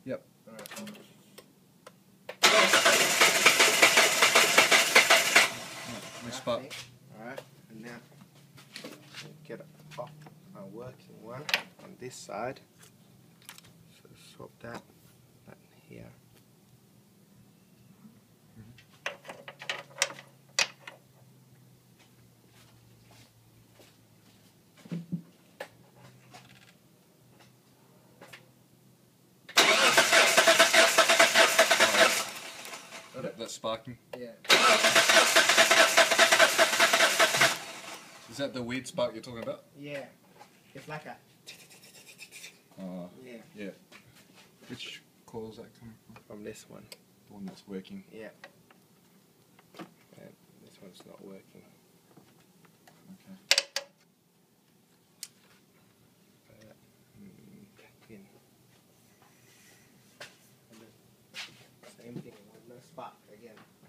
Yep. Alright. Nice spot. Alright, and now get it off our working one on this side. So swap that here. That's sparking. Yeah. Is that the weird spark you're talking about? Yeah. It's like a. Yeah. Yeah. Which coil is that coming from? From this one. The one that's working. Yeah. And this one's not working. Okay. In. Same thing. No spark again.